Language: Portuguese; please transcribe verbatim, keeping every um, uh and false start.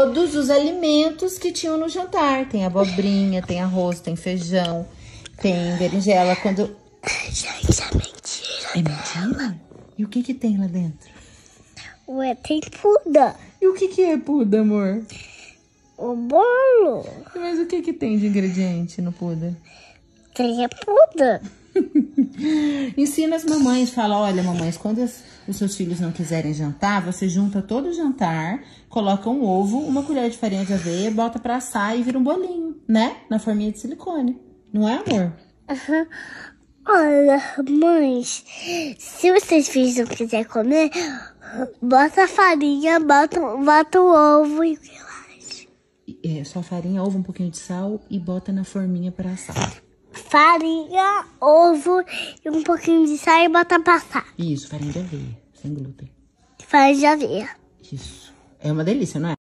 todos os alimentos que tinham no jantar. Tem abobrinha, tem arroz, tem feijão, tem berinjela. Quando... Gente, é mentira. É mentira? E o que que tem lá dentro? Ué, tem puda. E o que que é puda, amor? O bolo. Mas o que que tem de ingrediente no puda? Tem a puda. Ensina as mamães, fala, olha, mamães, quando as, os seus filhos não quiserem jantar, você junta todo o jantar, coloca um ovo, uma colher de farinha de aveia, bota pra assar e vira um bolinho, né? Na forminha de silicone. Não é, amor? Uhum. Olha, mães, se os seus filhos não quiserem comer, bota a farinha, bota, bota o ovo e relaxa. É, só farinha, ovo, um pouquinho de sal e bota na forminha pra assar. Farinha, ovo e um pouquinho de sal e bota pra assar. Isso, farinha de aveia, sem glúten. Farinha de aveia. Isso. É uma delícia, não é?